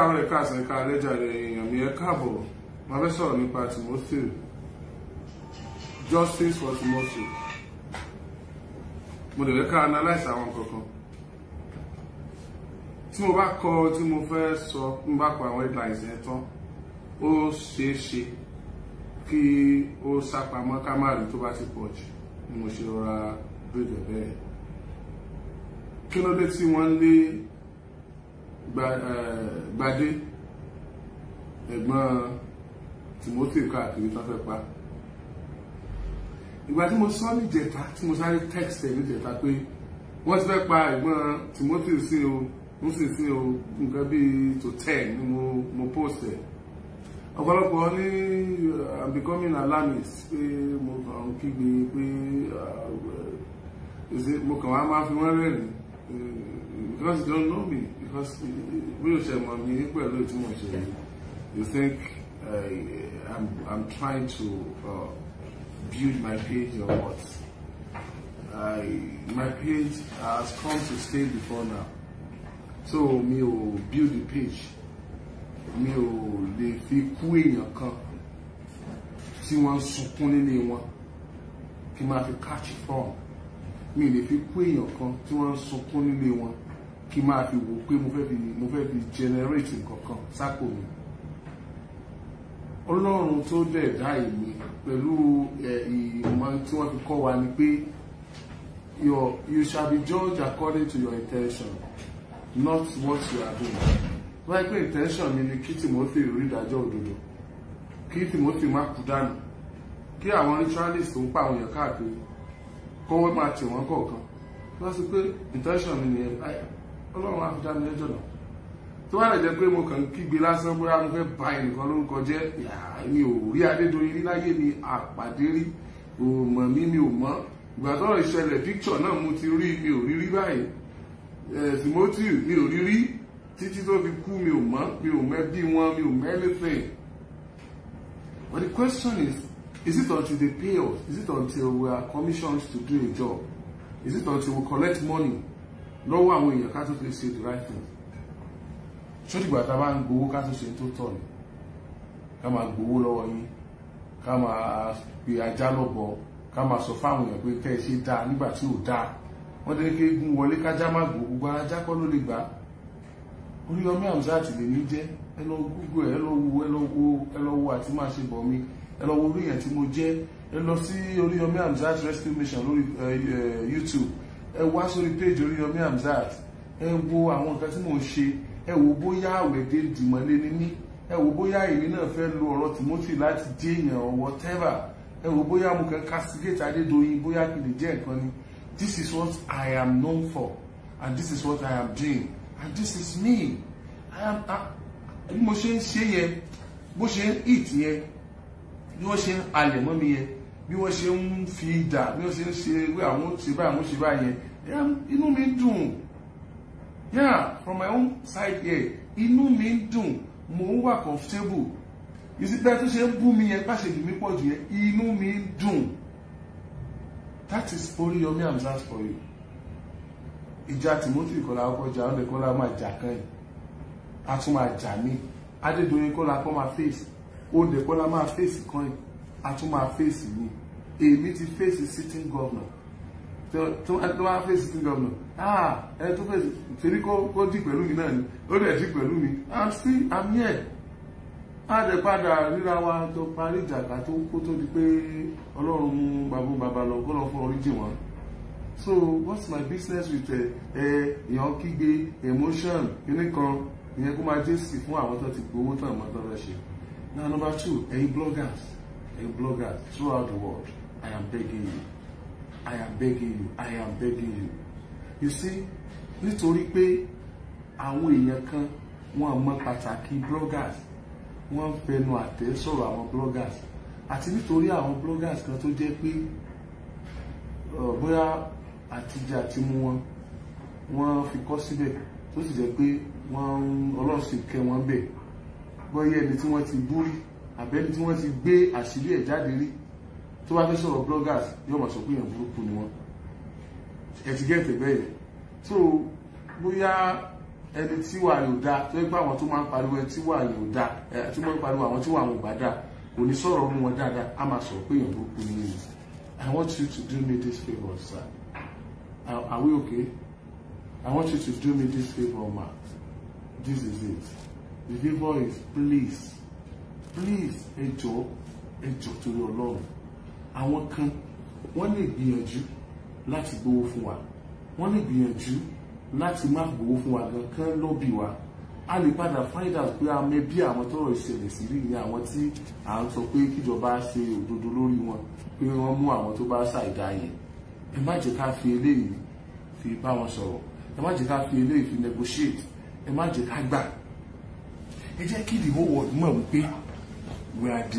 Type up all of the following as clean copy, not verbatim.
káàárọ̀ ẹ̀ka àsán ẹ̀ka alẹ́jà rẹ̀ èèyàn mi ẹ káàbọ̀ máa fẹ́ sọ̀rọ̀ nípa Timothy, justice for Timothy. Mo lè ká analyse àwọn kankan tí mo bá kọ tí mo fẹ́ sọ ń bá pa àwọn headlines yẹn tán ó ṣeé ṣe kí ó sápamọ́ ká má rí tó bá ti pọ̀ jù ni mo ṣe rọra bèbè bẹ́ẹ̀. Kí ló dé tí wọ́n lé Gbadé ẹ̀gbọ́n Timothy káàkiri tó fẹ́ pa? Ìgbà tí mo sọ níjẹta tí mo sáré text ẹ̀ níjẹta pé wọ́n ti fẹ́ pa ẹ̀gbọ́n Timothy sí o ń sì sí o nǹkan bíi to 10 ni mo post ẹ̀. Ọ̀pọ̀lọpọ̀ ní I'm becoming alarmist pé mo kàn kígbe pé mo kàn wá máa fi wọ́n rẹ́rìn because you don't know me, because bí o ṣe mọ̀ mí pẹ̀lú tí mo ṣe you think I'm trying to build my page or what? My page has come to stay before now, so mi ò build the page, mi ò lè fi kú èèyàn kan tí wọ́n sunkún nílé wọn kí máa fi catch from, mi lè fi kú èèyàn kan tí wọ́n sunkún nílé wọn kí máa fi wò pé mo fẹ́ fi generate nǹkan kan sápò mi. Ọlọ́run tó dẹ̀ dá èmi pẹ̀lú ìmọ̀ tí wọ́n fi kọ́ wa ni pé you shall be judged according to your intention, not what you are doing. Wọ́n pé intention mi ni kí Timothy rí ìdájọ́ òdodo, kí Timothy má kú dànù, kí àwọn ritualist tó ń pa àwọn èèyàn káàkiri kọ́wọ́ máa tì wọ́n kọ̀ọ̀kan. Wọ́n sọ pé intention mi nìyẹn, Ọlọ́run á fi dá mi lẹ́jọ́ náà. Tó wá lè jẹ́ pé mo kàn kígbe lásán bóyá mo fẹ́ bà ẹnìkan lórúkọ jẹ́, mi ò rí Adédoyin rí láyé mi, àpàdé rí, ò mọ̀ mí, mi ò mọ̀. Ìgbà tọ́rọ̀ ìṣẹ̀lẹ̀ picture náà mo ti rí, mi ò rí rí báyìí. Timothy mi ò rí rí títí tó fi kú, mi ò mọ̀, mi ò mẹ́bí wọn, mi ò mọ̀ anything. But the question is it until they pay us? Is it until we are commissioned to do a job? Is it until we collect money lọ́wọ́ àwọn èèyàn ká tó fi ṣe the right thing? Ṣó dìgbà tá a bá ń gbowó ká tó ṣe tó tọ́ ni? Ká máa gbowó lọ́wọ́ yín, ká máa pe ajá lọ́bọ, ká máa sọ fáwọn èèyàn pé kẹ́ ẹ ṣe dáa nígbà tí ò dáa. Wọ́n dé ké gún wọlé kájá má gbó, gbogbo ajá kọ́ ló lè gbà. Oriyomi Hamzat lè ní jẹ́, ẹ lọ Google, ẹ lọ wo àti máa ṣe bọ̀ mi, ẹ lọ wo orí yẹn tí mo jẹ́, ẹ lọ sí Oriyomi Hamzat Rescue Mission lórí YouTube, ẹ wá sórí page Oriyomi Hamzat, ẹ wo àwọn nǹkan tí mò ń ṣe, ẹ wo bóyá àwẹ̀dẹ dìmọ̀lé ní mí, ẹ wo bóyá èmi náà fẹ́ lo ọ̀rọ̀ Timothy láti jẹ́ èèyàn or whatever, ẹ wo bóyá mo kàn castigate Adédoyin bóyá kì lè jẹ́ nǹkan ni. This is what I am known for, and this is what I am doing, and this is me. Bí mo ṣe ń ṣe yẹn, bó ṣe ń eat yẹn, bí wọ́n ṣe ń alẹ̀ mọ́ mi yẹn, bí wọ́n ṣe ń fi dà, bí wọ́n ṣe ń ṣe wí àwọn ṣe báyìí àwọn ṣe báyìí yẹn, inú mi dùn. Yeah, from my own side here, inú mi dùn, mo ń wà comfortable. You see, bẹ́ẹ̀ tó ṣe ń bú mi yẹn, bá ṣe dùn mí pọ̀ jù yẹn, inú mi dùn. That is Oriyomi Hamzat for you. Ìjà Timothy kọ́lá ọkọ̀ jà ọ́nà kọ́lá máa jà kan yìí, a tún máa jà mí. Adédoyin kọ́lá kọ́ máa face, Oǹdè kọ́lá máa face kan yìí, a tún máa face mi. Èmi ti face sitting governor. Tó wá face sitting governor, ẹ tó face torí kó dì pẹ̀lú mi náà ni, ó dẹ̀ dì pẹ̀lú mi. I'm here. A dẹ̀ padà ríra wa tó parí ìjàgbá tó kó tó di pé Ọlọ́run mú bàbá lọ kó lọ fún oríjì wọn. So what's my business with èèyàn kígbe emotion kíní kan ìyẹn kó máa jésì fún àwọn tó ti gbowó tán àmọ́ tó fẹ́ ṣe. Now number 2, ẹ̀yin bloggers throughout the world, I am begging you. I am begging you. You see, nítorí pé àwọn èèyàn kan wọ́n mọ pàtàkì bloggers, wọ́n fẹnu àtẹ́ sọ̀rọ̀ àwọn bloggers, àti nítorí àwọn bloggers kan tó jẹ́ pé bóyá àtijọ́ àti mú wọ́n fi kọ́ síbẹ̀ tó sì jẹ́ pé Ọlọ́run sì kẹ́ wọn bẹ̀, bóyá ẹni tí wọ́n ti bú rí àbẹ́ni tí wọ́n ti gbé àṣírí ẹ̀ jáde rí tó bá fẹ́ sọ̀rọ̀ bloggers yóò máa sọ pé èèyàn burúkú ni wọ́n. Ẹ ti gẹ́ẹ̀tẹ̀ bẹ́ẹ̀. So bóyá ẹni tí wà yóò dá tó gbà àwọn tó máa ń pariwo ẹni tí wà yóò dá tí wọ́n ń pariwo àwọn tí wà wọn ò bá dá kò ní sọ̀rọ̀ ọmọ wọn dáadáa á máa sọ̀rọ̀ pé èèyàn burúkú ní ìlú. I want you to do me this favour, sir. Are we okay? I want you to do me this favour, ma. This is it. The favour is please ẹ jọ̀ọ́ torí Ọlọ́run. Àwọn kan wọ́n lè gbìyànjú láti gbowó fún wa, wọ́n lè gbìyànjú láti má gbowó fún wa gan kán lọ́bì wa. A lè padà find out pé a mẹ́bí àwọn tọ́rọ̀ ìṣẹ̀lẹ̀ sí rí ní àwọn tí à ń sọ pé kíjọba ṣe òdodo lórí wọn, pé wọ́n mú àwọn tó bá ṣàìdá yẹn. Ẹ má jẹ́ ká fi eléyìí fi bá wọn sọ̀rọ̀, ẹ má jẹ́ ká fi eléyìí fi negotiate, ẹ má jẹ́ ká gbà. Ẹ jẹ́ kí the whole world mọ̀ wípé we are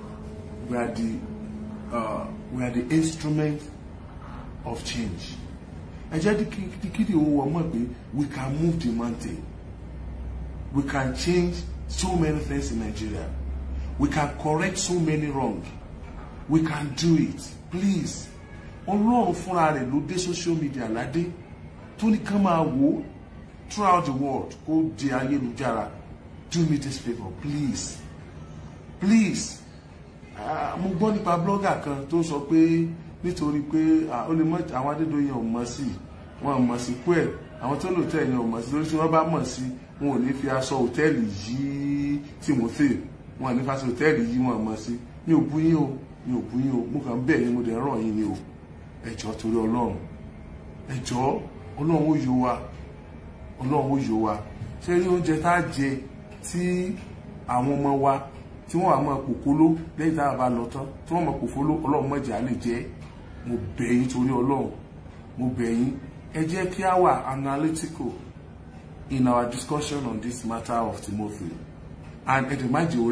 the instrument of change. Ẹ jẹ́ kí the whole world mọ̀ pé we can move the mountain. We can change so many things in Nigeria. We can correct so many wrongs. We can do it. Please. Ọlọ́run fúnra rẹ̀ ló dé social media ládé tó ní ká máa wò throughout the world kó di ayélujára. Do me this favour, please. Please. Mo gbọ́ nípa blogger kan tó sọ pé nítorí pé ó lè mọ àwọn Adédoyin ò mọ̀ sí wọn mọ̀ sí pé àwọn tó lòtẹ́ẹ̀lì ò mọ̀ sí lórí tí wọ́n bá mọ̀ sí wọn ò ní fi aṣọ hòtẹ́ẹ̀lì yìí Timothy wọn ò ní fi aṣọ hòtẹ́ẹ̀lì yìí wọn mọ̀ sí. Mi ò bú yín o mo kàn bẹ̀ yín mo dẹ̀ ràn yín ni o. Ẹ jọ̀ọ́ torí Ọlọ́run, ẹ jọ̀ọ́ Ọlọ́run ó yọ wa. Ṣé rí oúnjẹ tá a jẹ tí àwọn ọmọ wa tí wọ́n wà máa pòkóló lẹ́yìn tá a bá lọ tán tí wọ́n máa pòfóló Ọlọ́run má jẹ́ á lè jẹ. Mo bẹ̀ yín torí Ọlọ́run, mo bẹ̀ yín ẹ jẹ́ kí a wà analytical in our discussion on this matter of Timothy, and ẹ má jẹ́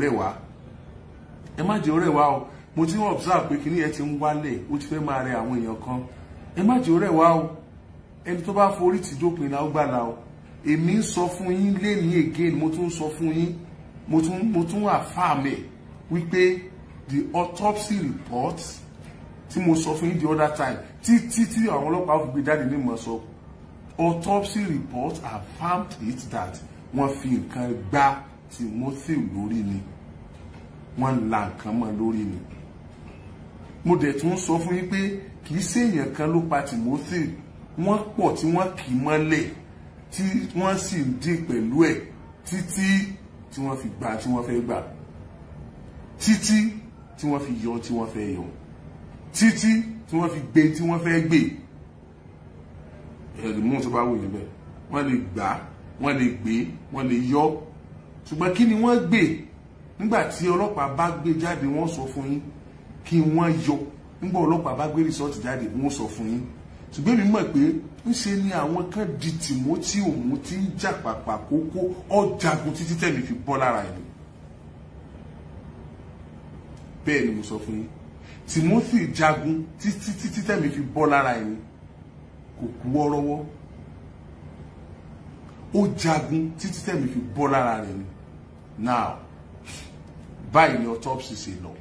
ọ̀rẹ́ wa o. Mo ti observe pé kíní ẹ ti ń wálẹ̀ ó ti fẹ́ máa rẹ àwọn èèyàn kan. Ẹ má jẹ́ ọ̀rẹ́ wa o. Ẹni tó bá forí tì dópin la ó gbàlà o. Èmi ń sọ fún yín lénìí again, mo tún sọ fún yín, mo tún affirm wípé the autopsy report tí mo sọ fún yín the other time tí àwọn ọlọ́pàá fi gbé jáde ní mọ̀ sọ, autopsy report affirmed it that wọ́n fi nǹkan gbá Timothy lórí ni, wọ́n la nǹkan mọ́ lórí ni. Mo dẹ̀ tún sọ fún yín pé kì í ṣe èèyàn kan ló pa Timothy, wọ́n pọ̀ tí wọ́n kì í mọ́lẹ̀ tí wọ́n sì ń dín pẹ̀lú ẹ̀ títí tí wọ́n fi gbà tí wọ́n fẹ́ gbà, títí tí wọ́n fi yọ tí wọ́n fẹ́ yọ, títí tí wọ́n fi gbé tí wọ́n fẹ́ gbé. Ẹ̀rì mú tó bá wò yẹn bẹ́ẹ̀, wọ́n lè gbà, wọ́n lè gbé, wọ́n lè yọ. Ṣùgbọ́n kí ni wọ́n gbé? Nígbà tí ọlọ́pàá bá gbé jáde wọ́n sọ fún yín kí wọ́n yọ. Nígbà ọlọ́pàá bá gbé rìsọ́ọ̀tì jáde wọ́n sọ fún yín. Ṣùgbọ́n mi mọ̀ pé ńṣe ni àwọn kan di Timothy òun tí ń jà pàpà kókó ọ̀jagun títí tẹ̀mí fi bọ́ lára ẹ̀. Bẹ́ẹ̀ ni mo sọ fún yín, Timothy jagun títí tẹ̀mí fi bọ́ lára ẹ̀, kò kú wọ́rọ́wọ́. Ó jagun títí tẹ̀mí fi bọ́ lára rẹ̀ ni. Now báyìí ni autopsy ṣe lọ.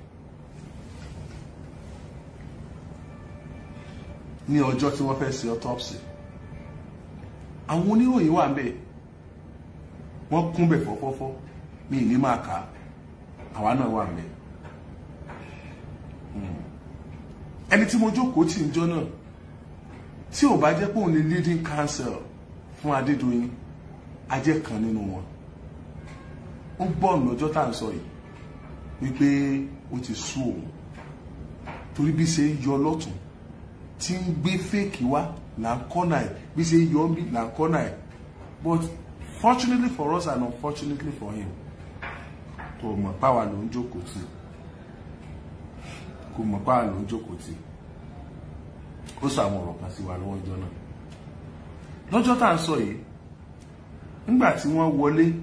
Ní ọjọ́ tí wọ́n fẹ́ ṣe autopsy, àwọn oníròyìn wà ńbẹ̀, wọ́n kún bẹ̀ fọ́fọ́fọ́, mi ní máa kà á, àwa náà wà ńbẹ̀. Ẹni tí mo jókòó tì ń jọ náà, tí ò bá jẹ́ pé òun ni leading counsel fún Adédoyin, a jẹ́ kan nínú wọn. Ó gbọ́ lọ́jọ́ tá à ń sọ yìí wípé ó ti sú òun torí bí ṣe ń yọ lọ́tún tí ń gbé fake wá là ń kọ́nà ẹ̀, bí ṣe ń yọ mí là ń kọ́nà ẹ̀. But fortunately for us and unfortunately for him, kò mọ̀ páwa ló ń jókòó tì, kò mọ̀ páwa ló ń jókòó tì. Ó sọ àwọn ọ̀rọ̀ kan sí wa lọ́wọ́ ọjọ́ náà. Lọ́jọ́ tá à ń sọ yìí, nígbà tí wọ́n wọlé,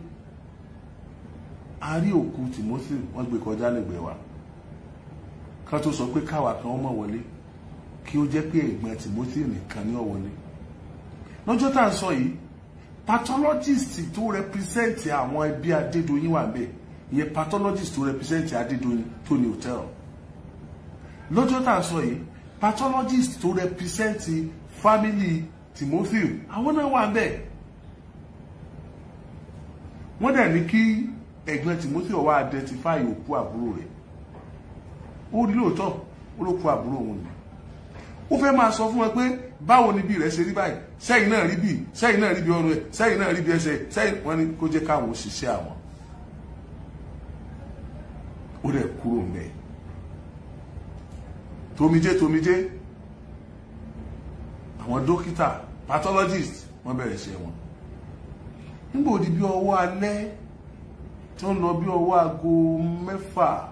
a rí òkú Timothy, wọ́n gbé kọjá lẹ́gbẹ̀ẹ́ wa. Kan tó sọ pé káwa kan wọ́n mọ̀ wọlé, kí ó jẹ́ pé ẹ̀gbọ́n Timothy nìkan ní ó wọlé. Lọ́jọ́ tá à ń sọ yìí, pathologist tó represent àwọn ẹbí Adédoyin wà ńbẹ̀, ìyẹn pathologist tó represent Adédoyin tó ní hotel. Lọ́jọ́ tá à ń sọ yìí, pathologist tó represent family Timothy àwọn náà wà ńbẹ̀. wọ́n dẹ̀ ní kí ẹ̀gbọ́n Timothy ó wá identify òkú àbúrò rẹ̀. Ó rí lóòótọ́ ó ló kú àbúrò òun ni. Ó fẹ́ máa sọ fún wọn pé báwo ni bí rẹ̀ ṣe rí báyìí, sẹ́yìn náà rí bí, sẹ́yìn náà rí bí ọrùn ẹ̀, sẹ́yìn náà rí bí ẹsẹ̀, sẹ́yìn wọ́n ní kó jẹ́ káwọn òṣìṣẹ́ àwọn. Ó dẹ̀ kúrò ńbẹ̀. Tomijé àwọn dókítà pathologist wọ́n bẹ̀rẹ̀ iṣẹ́ wọn. Nígbà ó di bí ọwọ́ alẹ́ tó ń lọ bí ọwọ́ aago 6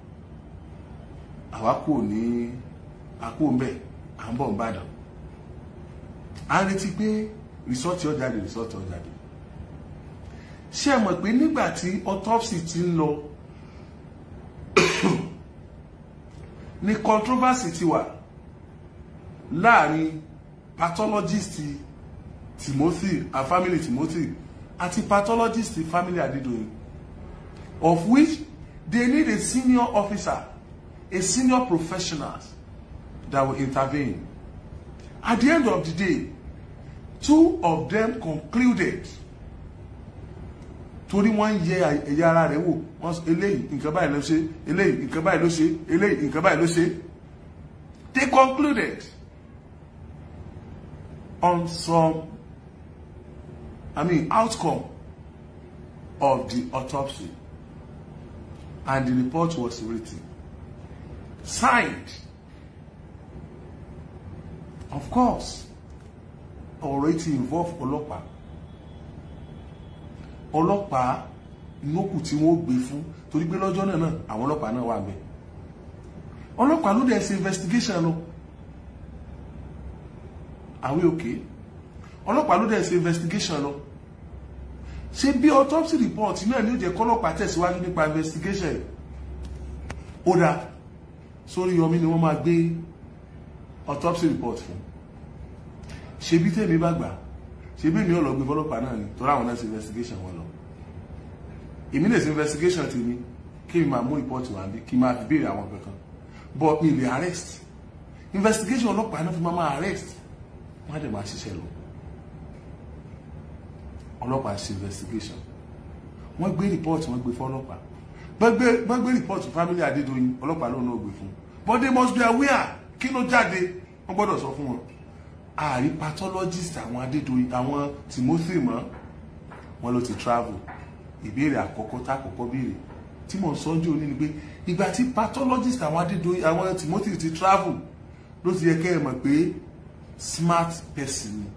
àwa kò ní àpò ńbẹ̀ à ń bọ̀ Ìbàdàn. A retí pé rìsọ́ọ̀tì ó jáde. Ṣé ẹ mọ̀ pé nígbà tí autopsy ti ń lọ ní controversy ti wà láàrin pathologist Timothy and family Timothy àti pathologist family Adedoyin, of which they need a senior officer, a senior professional that will intervene. At the end of the day, 2 of them concluded torí wọ́n yẹ ẹ̀yà ara rẹ̀ wò, wọ́n eléyìí nǹkan báyìí ló ṣe, eléyìí nǹkan báyìí ló ṣe, eléyìí nǹkan báyìí ló ṣe. They concluded on some outcome of the autopsy, and the report was written, signed. Of course, already involved ọlọ́pàá inókù tí wọ́n gbé fún torí pé lọ́jọ́ náà àwọn ọlọ́pàá náà wà ńbẹ̀. Ọlọ́pàá ló dẹ̀ ṣe investigation lọ. Are we okay? Ọlọ́pàá ló dẹ̀ ṣe investigation lọ. Ṣé bí autopsy report náà ni ó jẹ́ kọ́lọ́pàá tẹ̀síwájú nípa investigation? Ó dá Oriyomi ni wọ́n máa gbé autopsy report fún. Ṣé bí tèmi bá gbà, ṣé bí mi ò lọ gbé fọ́lọ́pàá náà ni torí àwọn náà ṣe investigation wọn lọ. Èmi lè ṣe investigation tèmi kí mi máa mú report wá bí kí máa fi béèrè àwọn kankan. But mi lè arrest. Investigation ọlọ́pàá náà fi máa arrest. Wọ́n á dẹ̀ máa ṣiṣẹ́ lọ. Ọlọ́pàá ṣe investigation. Wọ́n gbé report, wọ́n gbé fọ́lọ́pàá. Wọ́n gbé report family Adedoyin, ọlọ́pàá ló náà gbé fún. But they must be aware kí ló jáde, wọ́n gbọ́dọ̀ sọ fún wọn. Àrí pathologist àwọn Adedoyin, àwọn Timothy mọ́, wọ́n ló ti travel. Ìbéèrè àkọ́kọ́ tákọ́kọ́ béèrè tí mo sọ jù ní ni pé ìgbà tí pathologist àwọn Adedoyin, àwọn Timothy ti travel ló ti yẹ kẹ́ ẹ mọ̀ pé smart person ni.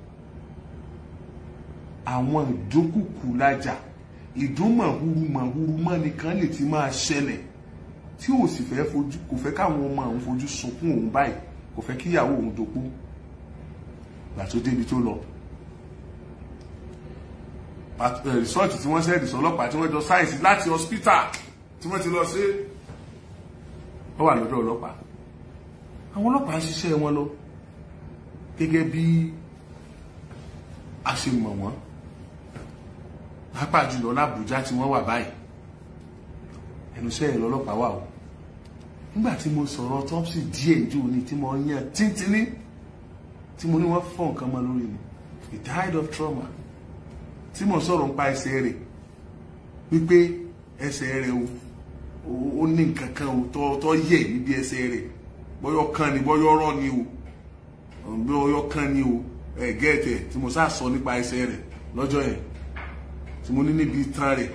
Àwọn ìdúnkùkù lájà, ìdúnmọ̀húrúmọ̀húrú mọ́ nìkan lè ti máa ṣẹlẹ̀ tí ò sì fẹ́ fojú, kò fẹ́ káwọn ọmọ òun fojú sunkún òun báyìí, kò fẹ́ kí ìyàwó òun dòkú. Gbà tó débi tó lọ. Result tí wọ́n ṣe ìdìsọ́ ọlọ́pàá tí wọ́n jọ sáyẹ̀nsì láti hospital tí wọ́n ti lọ sí ó wà lọ́dọ̀ ọlọ́pàá. Àwọn ọlọ́pàá ń ṣiṣẹ́ wọn lọ gẹ́gẹ́ bí a ṣe mọ̀ wọ́n. Pàápàá jùlọ l'Àbújá tí wọ́n wà báyìí. Ẹnu iṣẹ́ ìlú ọlọ́pàá wà o. Nígbà tí mo sọ̀rọ̀ autopsy díẹ̀ jù ní tí mo yàn tíntínní tí mo ní wọ́n fọ́ nǹkan mọ́ lórí mi. He died of trauma. Tí mo sọ̀rọ̀ nípa ẹsẹ̀ rẹ̀ wípé ẹsẹ̀ rẹ̀ ó ní nǹkan kan tó yẹ̀ níbi ẹsẹ̀ rẹ̀, bọ́yọ̀ kan ni bọ́yọ̀ rọ̀ ni o, bọ́yọ̀ kan ni o, gẹ́ẹ̀tẹ̀ tí mo sá sọ nípa ẹsẹ̀ rẹ̀ lọ́jọ́ yẹn tí mo ní níbi ìtàn rẹ̀.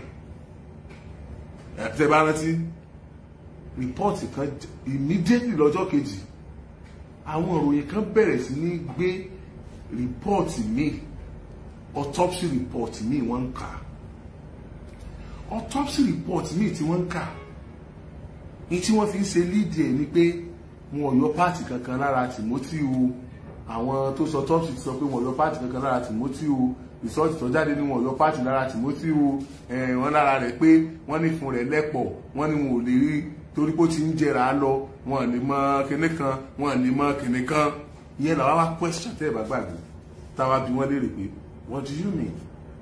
Tẹ́ bá rántí rìpọ́ọ̀tì kan immediately lọ́jọ́ kejì àwọn òròyìn kan bẹ̀rẹ̀ sí ní gbé rìpọ́ọ̀tì míì, autopsy report míì wọ́n ń kà. Autopsy report míì tí wọ́n ń kà ní tí wọ́n fi ń ṣe lead ẹ̀ ni pé wọn ò yọ páàtì kankan lára Timothy o. Àwọn tó sọ autopsy ti sọ pé wọn ò yọ páàtì kankan lára Timothy o. Result tó jáde ní wọn ò yọ páàtì lára Timothy o. Wọ́n lára rẹ̀ pé wọ́n ní fún rẹ̀ lẹ́pọ̀, wọ́n ní wọn ò lè rí torí pé ó ti ń jẹrà lọ, wọn ò lè mọ kinní kan, wọn ò lè mọ kinní kan. Ìyẹn làwa wá question tẹ́ ẹ̀ bá gbàgbé táwa bí wọ́n léèrè pé what do you mean?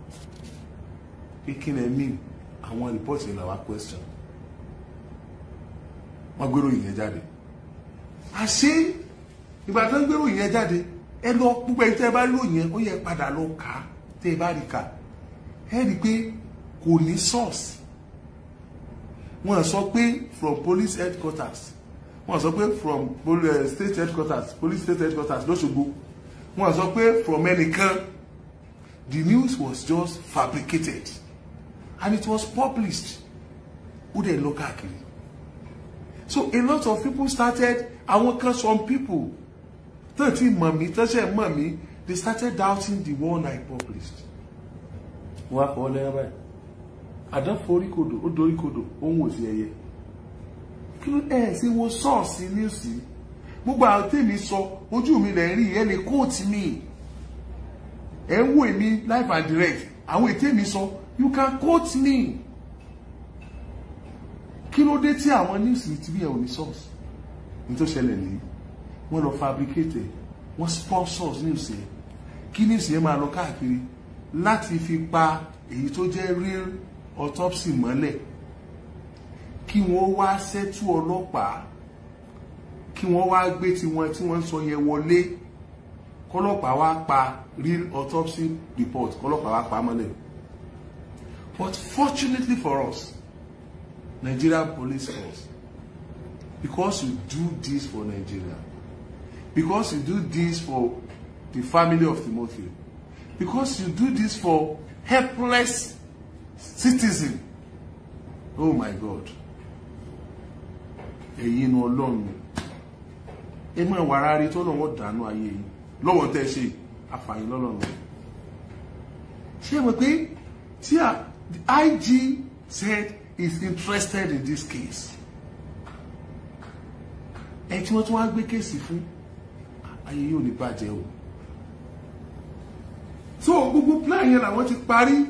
Kí ni ẹ mean? Àwọn report yẹn làwa question. Wọ́n gbèrò ìyẹn jáde. Àṣé ìgbà tó ń gbèrò ìyẹn jáde, ẹ lọ púpọ̀ ẹ̀ tẹ́ ẹ bá lò yẹn ó yẹ padà lọ kà á tẹ́ ẹ bá rí kà. Ẹ rí pé kò ní source. Wọ́n sọ pé from police headquarters, wọ́n sọ pé from state headquarters, police state headquarters l'Óṣogbo, wọ́n sọ pé from ẹnìkan. The news was just fabricated and it was published. Who they look at? So a lot of people started, some people, 30 mommy, they started doubting the one I published. What all ever? I don't follow kodo, odori kodo, almost here. See what source in you see? Mugba tell me so, ojú mi le rí, ẹ lè quote me. Ẹ wo èmi live and direct. Àwọn ètè mi sọ, you can quote me. Kí ló dé tí àwọn news ti bí ẹ ò ní source? Ní tó ṣẹlẹ̀ ní, wọ́n lọ fabricate, wọ́n sponsors news yẹn. Kí news yẹn máa lọ káàkiri láti fi pa èyí tó jẹ́ real autopsy mọ́lẹ̀. Kí wọ́n wá settle ọlọ́pàá. Kí wọ́n wá gbé tiwọn tí wọ́n sọ yẹn wọlé. Kọ́lọ́pàá wá pa real autopsy report. Kọ́lọ́pàá wá pa mọ́lẹ̀. But fortunately for us, Nigerian police force, because you do this for Nigeria, because you do this for the family of Timothy, because you do this for helpless citizens, oh my God, ẹ̀yin nu Ọlọ́run, ẹ mọ̀ wàrà rí tó lọ́wọ́ dànù ayé yìí, lọ́wọ́ tẹ́ ṣe àfààní lọ́lọ́run. Ṣé ẹ mọ̀ pé tí the IG said is interested in this case. Ẹ tí wọ́n tún wá gbé kéèsì fún ayé yóò ní bàjẹ́ o. So gbogbo plan yẹn làwọn ti parí.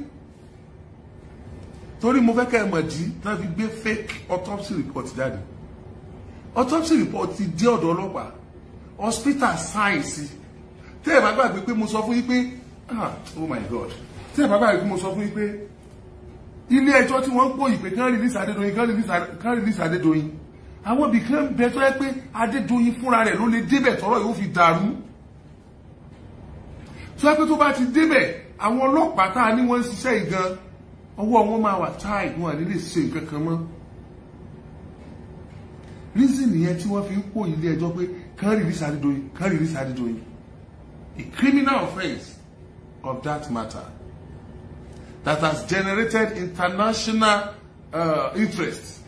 Torí mo fẹ́ kẹ́ ẹ mọ̀ dí náà fi gbé fake autopsy report jáde. Autopsy report ti dé ọ̀dọ̀ ọlọ́pàá. Hospital science. Tẹ́ ẹ bá gbàgbé pé mo sọ fún yín pé oh my God. Tẹ́ ẹ bá gbàgbé pé mo sọ fún yín pé ilé ẹjọ́ tí wọ́n ń pò ìpè kán release Adédoyin, àwọn ibì kan bẹ tó yẹ pé Adédoyin fúnra rẹ̀ ló lè débẹ̀ tọ́rọ̀ yóò fi dàrú. Tó yẹ pé tó bá ti débẹ̀ àwọn ọlọ́pàá tá a ní wọ́n ń ṣiṣẹ́ ìgan ọwọ́ wọn máa wà táì wọn à ní lè ṣe nǹkan kan mọ́. Reason nìyẹn tí wọ́n fi ń pò ilé ẹjọ́ pé kán release Adédoyin, a criminal offence of that matter that has generated international interest.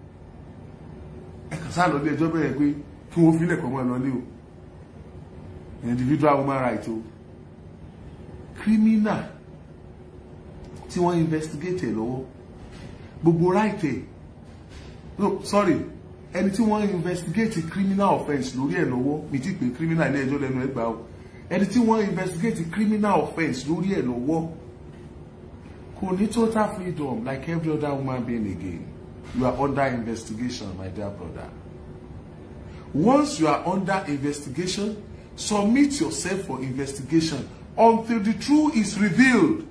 Ẹ kàn sá lọ ilé ẹjọ́ bẹ̀rẹ̀ pé kí wọ́n fi lẹ̀kọ́ mọ́ ẹ lọ́lé o. Individual human right o. Criminal tí wọ́n investigate lọ́wọ́. Gbogbo right ẹ̀. No, sorry. Ẹni tí wọ́n investigate criminal offence lórí ẹ̀ lọ́wọ́. Mi ti pè criminal ilé ẹjọ́ lẹ́nu ẹgbàá o. Ẹni tí wọ́n investigate criminal offence lórí ẹ̀ lọ́wọ́. Kò ní total freedom like every other human being again. You are under investigation, my dear brother. Once you are under investigation, submit yourself for investigation until the truth is revealed.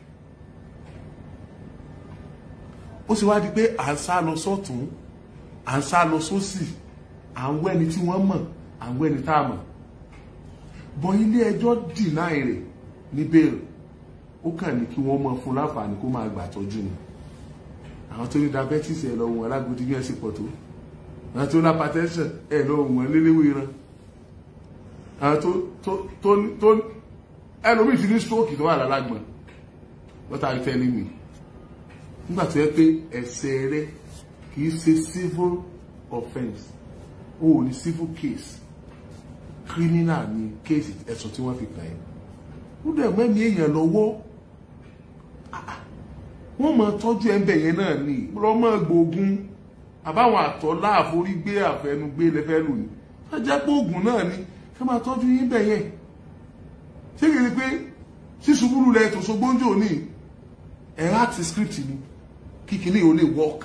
Ó sì wá di pé à ń sá lọ sọ́tún, à ń sá lọ sósì, à ń wẹ́ni tí wọ́n mọ̀, à ń wẹ́ni tá a mọ̀. Bọ̀ ilé ẹjọ́ deny rẹ̀ ní bail. Ó kàn ní kí wọ́n mọ̀ fún láǹfààní kó máa gbà tọ́jú ni. Àwọn tó ní diabetes ẹ̀ lọ wọn alágídí bí ẹ̀ sì pọ̀ tó. Àwọn tó ní hypertension ẹ̀ lọ wọn léléwé ìran. Àwọn tó ẹlòmíì ti ní stroke tó wà lálágbọ̀n. What are you telling me? Nígbà tó yẹ pé ẹ̀ṣẹ̀ rẹ kì í ṣe civil offence. O ò ní civil case. Criminal ni case ẹ̀sùn tí wọ́n fi kàn ẹ́. Ó dẹ̀ mẹ́ni èèyàn lọ́wọ́. Wọ́n máa tọ́jú ẹ̀ńbẹ̀ yẹn náà ni lọ́mọ gbòògùn àbáwọn àtọ̀ láàforí gbé àfẹnugbé lẹ́fẹ́ lò ní. Ẹ jẹ́ pé oògùn náà ni ẹ máa tọ́jú yín bẹ̀ yẹn. Ṣé kìí ṣe pé ṣíṣubúrú lẹ tó ṣogbóńjò ní ẹ̀rọ àti script ni kíkiní ò lè work.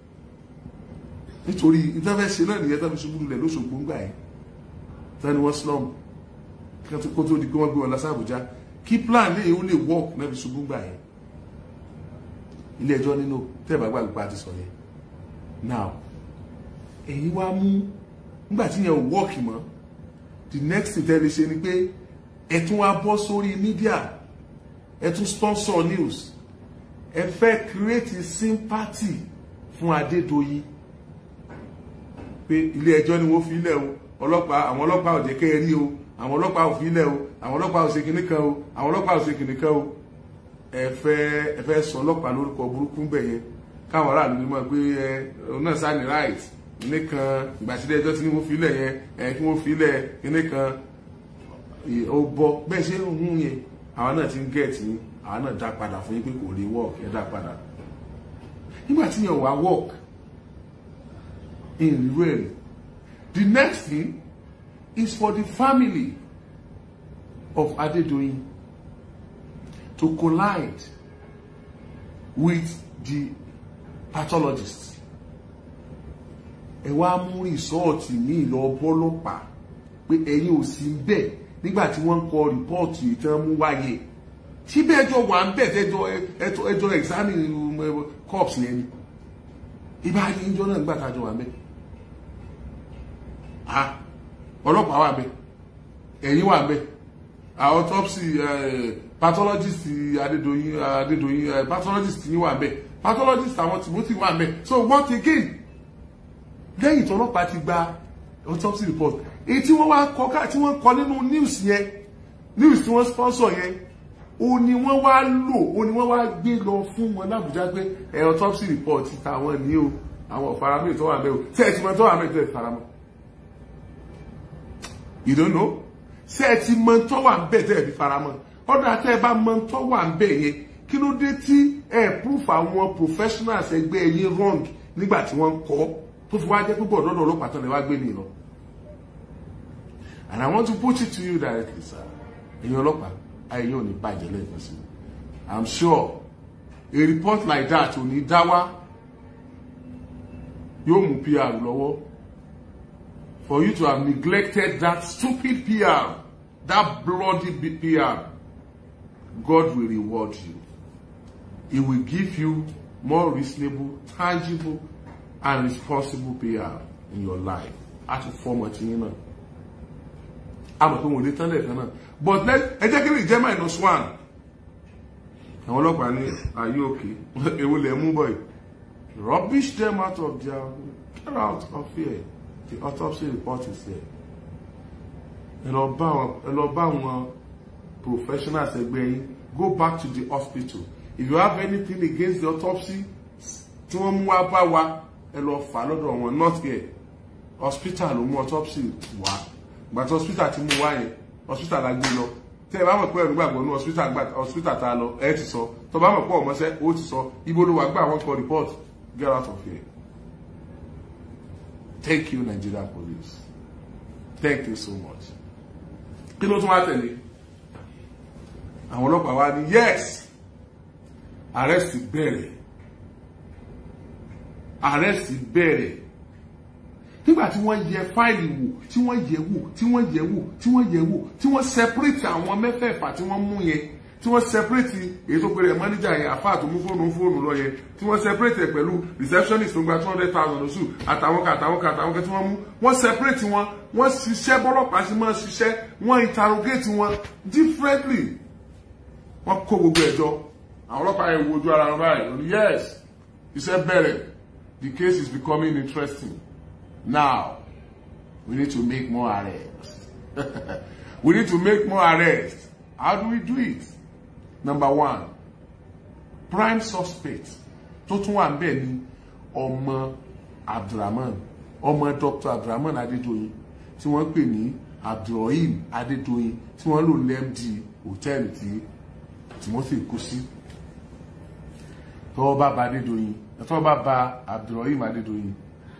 Nítorí ìtafẹ́ṣe náà nìyẹn tàbí ṣubúrú lẹ lóṣogbo ń gbà yẹn. Tani wọ́n slum kó tó di pé wọ́n gbé wọn lọ sí Àbújá kí plan lè ó lè work náà fi ṣubú gbà yẹn. Ilé ẹjọ́ nínú tẹ́ẹ̀bà gbàgbà ti sọ yẹn. Now èyí wá mú nígbà tí yẹn ò work mọ́, the next thing tẹ́lẹ̀ ṣe ni pé ẹ tún wá bọ́ sórí media, ẹ tún sponsor news, ẹ fẹ́ create sympathy fún Adédoyin pé ilé ẹjọ́ ni wọ́n fi lẹ̀ o ọlọ́pàá àwọn ọlọ́pàá ò jẹ́ kẹ́ ẹ rí o àwọn ọlọ́pàá ò fi lẹ̀ o àwọn ọlọ́pàá ò ṣe kinní kan o àwọn ọlọ́pàá ò ṣe kinní kan o ẹ fẹ́ sọ ọlọ́pàá lórúkọ burúkú bẹ̀ yẹn káwọn aráàlú ni mọ̀ pé òun náà sáà ní right kinní kan ìgbà tí ilé ẹjọ́ tí wọ́n fi lẹ̀ yẹn kí wọ́n fi lẹ̀ kinní kan ó bọ́ bẹ́ẹ̀ ṣe ń hún yẹn àwọn náà ti ń gẹ̀ẹ́tì yín àwọn náà dá padà fún yín pé kò lè work ẹ dá padà nígbà tí yẹn wà work in real. The next thing is for the family of Adédoyin to collide with the pathologist. Ẹ wá mú rìsọ́ọ̀tì ní ìlọ bọ́lọ́pàá pé ẹ̀yin ò sí bẹ́ẹ̀ nígbà tí wọ́n ń kọ rìpọ́ọ̀tì ìtàn mú wáyé. Síbẹ̀ ẹjọ́ wà ń bẹ̀ ẹjọ́ examine corpse yẹn ni. Ìbáyé ìjọ náà nígbà tájọ wà ń bẹ̀. Ọlọ́pàá wà ń bẹ̀. Ẹ̀yin wà ń bẹ̀. Autopsy pathologist Adédoyin pathologist yín wà ń bẹ̀. Pathologist àwọn Timothy wà ń bẹ̀. So what again? Lẹ́yìn tí ọlọ́pàá ti gba autopsy report èyí tí wọ́n wá kọ nínú news yẹn news tí wọ́n sponsor yẹn ó ní wọ́n wá lò ó ní wọ́n wá gbé lọ fún wọn l'Àbújá pé autopsy report tàwọn ní o àwọn ọ̀faramẹ́ tó wà bẹ́ẹ̀ o ṣé ẹ ti mọ tó wà bẹ́ẹ̀ tó ẹ faramọ́ you don't know ṣé ẹ ti mọ tó wà bẹ́ẹ̀ tó ẹ fi faramọ́ ọ̀dọ̀ àti ẹ bá mọ tó wà bẹ́ẹ̀ yẹn kí ló dé tí ẹ proof àwọn professionals ẹgbẹ́ yín wrong nígbà tí wọ́n kọ́ tó fi wá jẹ́ púpọ̀ lọ́dọ̀ ọlọ́pàá tán lè wá gbé mi lọ. And I want to put it to you directly, sir. In your ọlọ́pàá, ayé yóò ní bàjẹ́ lẹ́ẹ̀kan sí. I'm sure a report like that ò ní dá wá yóò mú PR lọ́wọ́. For you to have neglected that stupid PR, that bloody PR, God will reward you. He will give you more reasonable, tangible, and responsible PR in your life. At a form of thing, I'm not going to tell you. But let's exactly get -1. And all of are you okay? It will move boy. Rubbish them out of their get out of here. The autopsy report is there. And about professionals go back to the hospital. If you have anything against the autopsy, not here. Hospital ló mú autopsy wá. But hospital tí mú wá yẹn, hospital la gbé lọ. Tẹ́ bá mọ̀ pé ẹ gbàgbọ́ ní hospital tá lọ, ẹ ti sọ. Tó bá mọ̀ pé o mọṣẹ́, ó ti sọ. Ibo ló wá gbà wọ́n kọ report. Get out of here. Thank you, Nigeria police. Thank you so much. Kí ló tún wá tẹ̀lé? Àwọn ọlọ́pàá wá ní yes. Arrest bẹ̀rẹ̀. Arrest bẹ̀rẹ̀. Nígbà tí wọ́n yẹ fáìlì wò, tí wọ́n yẹ̀ wò, tí wọ́n separate àwọn mẹ́fẹ̀ẹ̀fà tí wọ́n mú yẹn, tí wọ́n separate èyí tó pèrè manager yẹn àfáà tó mú fóònù lọ yẹn, tí wọ́n separate pẹ̀lú receptionist tó gba 200,000 lóṣù àtàwọn tí wọ́n mú, wọ́n separate wọn, wọ́n ṣiṣẹ́ bọ́lọ́pàá sí máa ṣiṣẹ́, wọ́n interrogate wọn differently. Wọ́n kó gbogbo ẹjọ́. Àwọn ọlọ́pàá yẹn wojú ara wọn báyìí. Yes, iṣẹ́ bẹ̀rẹ̀. The case is becoming interesting. Now, we need to make more arrests. We need to make more arrests. How do we do it? Number 1, prime suspect. Tó tún wà ńbẹ̀ ni ọmọ Abdulrahman, ọmọ Dr. Abdulrahman Adédoyin, tí wọ́n pè ní Abdulrahim Adédoyin, tí wọ́n lò lẹ́mdì hòtẹ́ẹ̀lì tí Timothy kú sí. Tó bá bá Adédoyin, tó bá bá Abdulrahim Adédoyin,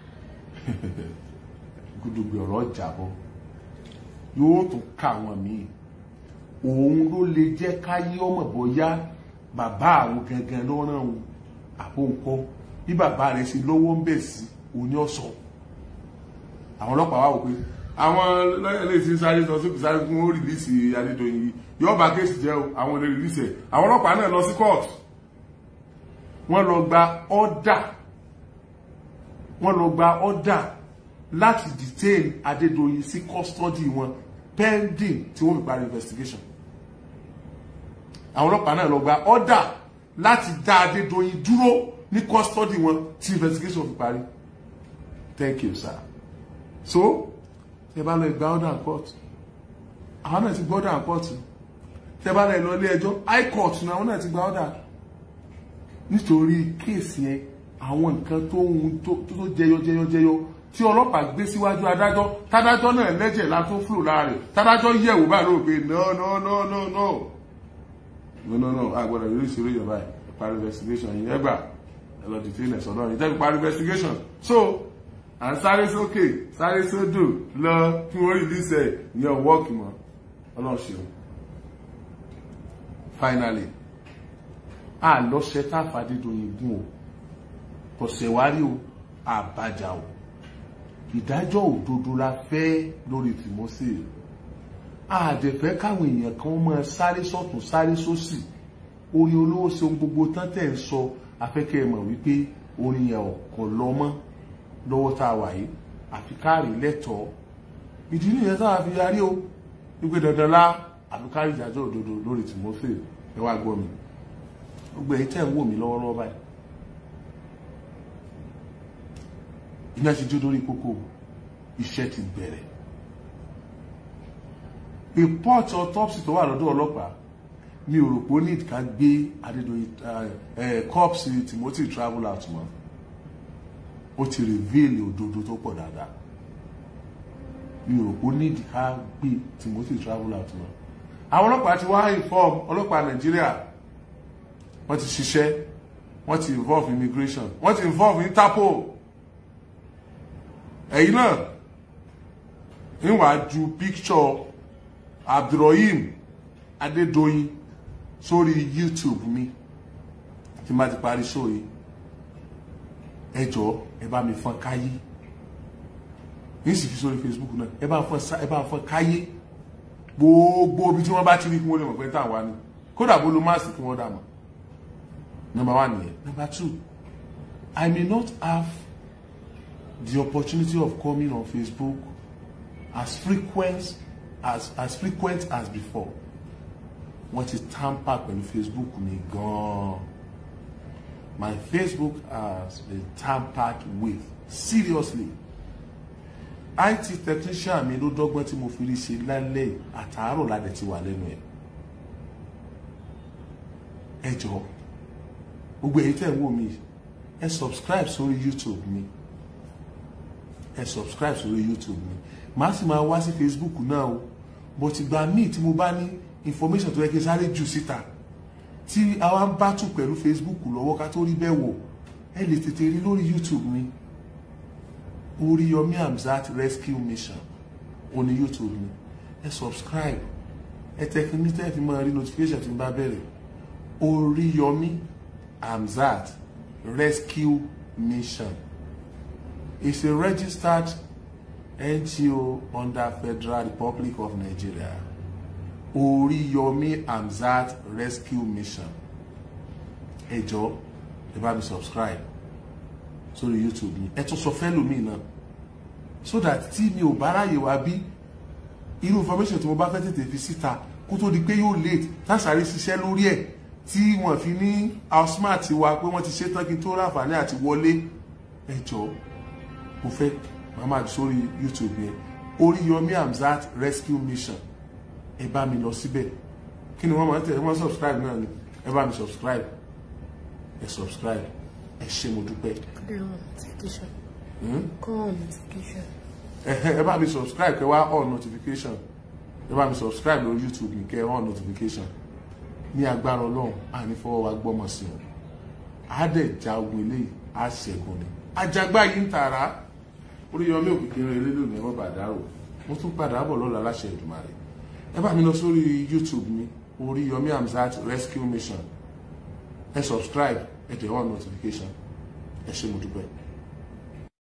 gúdùgbì ọ̀rọ̀ jàbọ̀ yóò tún ká wọn míì. Òun ló lè jẹ́ káyé ọmọ bóyá bàbá àwọn gangan ló rán òun àpò nǹkan bí bàbá rẹ̀ ṣe lọ́wọ́ ń bẹ̀ sí òní ọ̀sọ̀. Àwọn ọlọ́pàá wá wò pé àwọn lẹ́yìn tí sáré sọ sókè sáré fún ó rìlíìsì Adédoyin yìí yóò bá kéèsì jẹ́ o, àwọn olè rìlíìsì ẹ̀. Àwọn ọlọ́pàá náà lọ sí court. Wọ́n lọ gba order láti detain Adédoyin sí custody wọn pending tí wọ́n fi parí investigation. Àwọn ọlọ́pàá náà lọ gba order láti dá Adédoyin dúró ní custody wọn tí investigation fi parí. Thank you, sir. So tẹ́ bá lọ gba order and court, àwọn náà ti gba order and court. Tẹ́ bá lọ ilé ẹjọ́ high court náà àwọn náà ti gba order. Nítorí kéèsì yẹn àwọn nǹkan tó jẹyọ tí ọlọ́pàá gbé síwájú adájọ́ tádájọ́ náà lẹ́jẹ̀ látó flow láàrẹ̀ tádájọ́ yẹ̀wò bá rò pé no agbọ́dọ̀ yóò ṣeré ìjọba ẹ̀ parí investigation yìí ẹgbà ẹlọ detain ẹ̀sọ́ náà ìjẹ́ parí investigation. So à ń sáré sókè sáré sódò lọ kí wọ́n release ẹ̀ ní ọwọ́ọ̀kì mọ́ ọlọ́ṣẹ̀un. Finally a lọ ṣẹta fàdédoyin gún o kò ṣẹ̀wárí o àbájá o ìdájọ́ òdodo la fẹ́ lórí Timothy. Àdẹ̀fẹ́ káwọn èèyàn kan máa sáré sọ́tún sáré sósì orin olówó ṣe ohun gbogbo tán tẹ̀ ń sọ afẹ́kẹ́ mọ̀ wípé orin yẹn ọ̀kan lọ mọ́ lọ́wọ́ tá a wà yìí àfi káàrí lẹ́tọ̀ọ́. Ìdí nìyẹn tá a fi yarí o wípé dandan lá àfi káàrí ìdájọ́ òdodo lórí Timothy. Ẹ wá gbọ́ mi gbogbo èyí tẹ̀ ń wò mí lọ́wọ́lọ́wọ́ báyìí iná ti jó lórí kókó iṣẹ́ ti bẹ̀rẹ̀. Report autopsy tó wà lọ́dọ̀ ọlọ́pàá mi ò rò pé ó ní ká gbé Adédoyin corpse Timothy travel out mọ́. Ó ti reveal òdodo tó pọ̀ dáadáa. Mi ò rò pé ó ní ká gbé Timothy travel out mọ́. Àwọn ọlọ́pàá ti wá inform ọlọ́pàá Nàìjíríà wọ́n ti ṣiṣẹ́ wọ́n ti involve immigration wọ́n ti involve Interpol. Ẹ̀yin náà ń wá ju picture Abdulrahim Adédoyin sórí YouTube mi tí má ti parí show yìí. Ẹ jọ̀ọ́ ẹ bá mi fọ́n káyé ní sì fi sórí Facebook náà ẹ bá fọ́n káyé gbogbo bí tí wọ́n bá ti rí kí wọ́n lè mọ̀ pé tá wà ní kódà bó ló máàsì kí wọ́n dà mọ̀. Number 1 nìyẹn. Number 2, I may not have the opportunity of coming on Facebook as frequent as before. What is tamper pẹ̀lú Facebook mi gan. My Facebook has been tampered with seriously. IT technician mi ló dọ́gbọ́n tí mo fi rí ṣe lálẹ́ àtàárọ̀ ládẹ ti wà lẹ́nu ẹ̀. Ẹ jọ̀ọ́ gbogbo èyí tẹ́ ń wò mí ẹ subscribe sórí YouTube mi. Ẹ subscribe sórí YouTube mi. Màá sì máa wá sí Facebook náà o. But ìgbà míì tí mo bá ní information tó yẹ kí n sáré jù síta tí àwa ń battle pẹ̀lú Facebook lọ́wọ́ ká tó rí bẹ́ẹ̀ wò ẹ lè tètè rí lórí YouTube mi. Oriyomi Hamzat Rescue Mission oní YouTube mi. Ẹ subscribe. Ẹ tẹ kí ní tẹ́ fi máa rí notification tí n bá bẹ̀rẹ̀. Oriyomi Hamzat Rescue Mission. It's a registered NGO under Federal Republic of Nigeria. Oriyomi Hamzat Rescue Mission. Ẹ jọ̀ọ́ ẹ bá mi subscribe sórí YouTube mi. Ẹ tún sọ fẹ́lòmíì náà so that tí mi ò bá ráyè wá bí irú information tí mo bá fẹ́ tètè fi síta kó tó di pé yóò late tásàrí ṣiṣẹ́ lórí ẹ̀ tí wọ́n fi ní outsmart wa pé wọ́n ti ṣe tán kí n tó ráǹfààní àti wọlé. Ẹ jọ̀ọ́ mo fẹ́ màmá sórí YouTube yẹn Oriyomi Hamzat Rescue Mission. Ẹ bá mi lọ síbẹ̀. Kí ni wọ́n máa ń tẹ̀ wọ́n subscribe náà ni ẹ bá mi subscribe. Ẹ subscribe. Ẹ ṣé mo dúpẹ́. Ẹ bá mi subscribe kẹ́ wá on notification. Ẹ bá mi subscribe lórí YouTube mi kẹ́ on notification. Ní agbára Ọlọ́run àní fọwọ́ wa gbọ́mọ̀ sí wọn. Á dẹ̀ ja ogun eléyìí á ṣẹ́gun ni. Àjàgbá yìí ń tààrà Oriyomi òkìkiri elédò ní ẹ̀wọ̀n bàdárò. Mo tún padà bọ̀ lọ́la láṣẹ Èdùmàrè. Ẹ bá mi lọ sórí YouTube mi Oriyomi Hamzat Rescue Mission. Ẹ subscribe ẹ dẹ̀ on notification. Ẹ ṣé mo dúpẹ́.